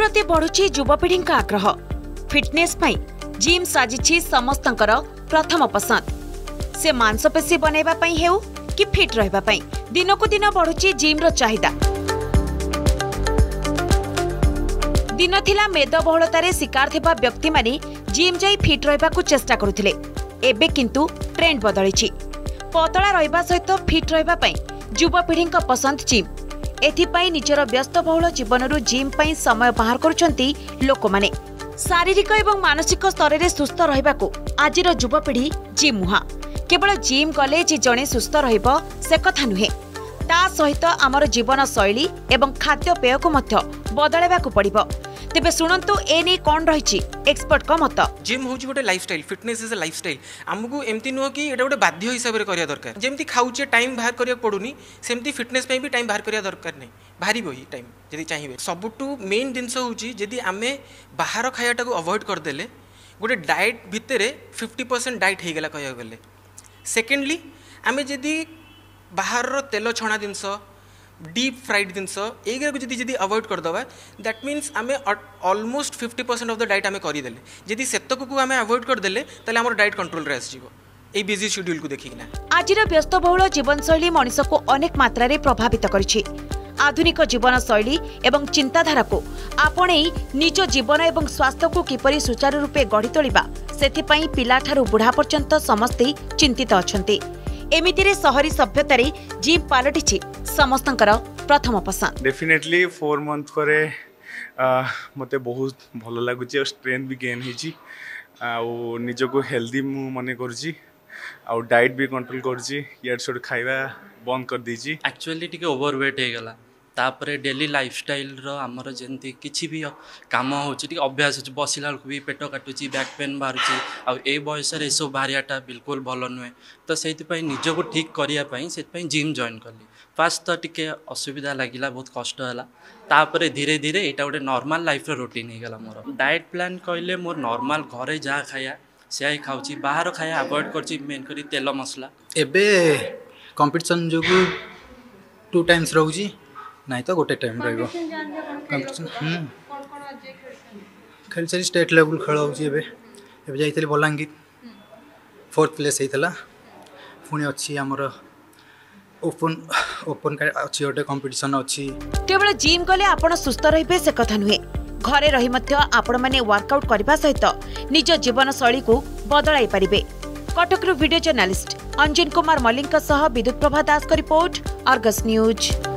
प्रति बढ़ुची युवपीढ़ी आग्रह फिटनेस पाई जिम साजिछि समस्तंकर प्रथम पसंद। से मांसपेशी बनैबा पई हेउ कि फिट रहबा पई दिनकु दिन बढ़ुची जिम रो चाहिदा। दिन थिला मेदबहुलतारे शिकार थिबा व्यक्ति माने जिम जाई फिट रहबाकू चेष्टा करुथिले। एबे किंतु ट्रेंड बदलिछि। पतला रहबा सहित फिट रहबा पई युवपीढ़ी पसंद जिम। एथिपाई निजर व्यस्तबहुल जीवनरू जिम पाई समय बाहर करुछंती लोक माने। शारीरिक एवं मानसिक स्तर रे सुस्थ रहबाकू आजिर युवपीढ़ी जिम मुहा। केवल जिम गले जे जणे सुस्थ रहइबो से कथा नुहे, ता सहित आमर जीवन शैली एवं खाद्यपेय को मध्य बदलाइबाकू पड़िबो। तेबे सुनंतु एने कोन रहिछि एक्सपर्ट का मत। जिम होछि गोटे lifestyle, fitness is a lifestyle. हमकु एमती नुह कि एटा गोटे बाध्य हिसाब रे करिया दरकार। जेमती खाउचे टाइम बाहर करिया पडुनी, सेमती फिटनेस पे भी टाइम बाहर करिया दरकार नै। भारी बही टाइम जदि चाहिबे। सबटू मेन जिंस होछि जदि आमे बाहर खायाटा को अवॉइड कर देले गोटे डाइट भितरे 50% डाइट हे गेला कहिया गेले। सेकेंडली आमे जदि बाहर रो तेल छणा जिंस, डीप फ्राइड जिनस एगरा को जदि अवॉइड कर दवा, दैट मीन्स आमे ऑलमोस्ट 50% ऑफ द डाइट आमे करि देले। जदि सेतक को आमे अवॉइड कर देले तले हमर डाइट कंट्रोल रे आसीबो ए बिजी शेड्यूल को देखिना। आजिर व्यस्तबहुल जीवनशैली मनुष्य को अनेक मात्रा रे प्रभावित करिछि। आधुनिक जीवनशैली एवं चिंताधारा को आपणेई निज जीवन एवं स्वास्थ्य को किपरि सुचारू रूपे गढ़ी तोलिबा सेथिपई पिला ठारू बुढ़ा पर्यंत समस्ते चिंतित अछंती। एमितिरे शहरी सभ्यतारे जिम पालटिछि समस्तंकर प्रथम पसंद। डेफिनेटली 4 मंथ करे मते बहुत भल लागुची और स्ट्रेंथ भी गेन हिची आ निज को हेल्दी मु मने करची आ डाइट भी कंट्रोल करची। यार छोड़ खाइबा बंद कर दीची। एक्चुअली टिके ओवरवेट हे गला तापरे डेली लाइफस्टाइल रो हमर जेंति किछि भी काम होछि टिके अभ्यास होछि। बसिला को भी पेट काटुछि, बैक पेन बाहरुछि आ ए बयस रे सब बाहरियाटा बिल्कुल भलो नुहे। तो सेति पई निज को ठीक करिया पई सेति पई जिम जॉइन करली। फास्ट तो टिके असुविधा लागिला, बहुत कष्ट हला। तापरे धीरे धीरे एटा गोटे नॉर्मल लाइफ रो रूटीन हे गला मोर। डाइट प्लान कहले मोर नॉर्मल घरे जा खाया से ही खाउछि, बाहर खाया अवॉइड करछि, मेन करी तेल मसला। एबे कंपटीशन जोगु 2 टाइम्स रहउछि नहीं तो गोटे टाइम रहइबो कंपटीशन। खेल से स्टेट लेवल खेल होछि। एबे जाइतली बलांगीर 4th प्लेस हेतला। पुणी अछि हमर ओपन का अछि गोटे कंपटीशन अछि। केवल जिम गले आपण सुस्थ रहिबे से कथा नुहे, घरे रही मध्य आपण माने वर्कआउट करबा सहित निज जीवन शैली को बदलाई परिबे। कटक वीडियो जर्नलिस्ट अंजन कुमार मलिक सह विद्युत प्रभा दास का रिपोर्ट, अर्गस न्यूज।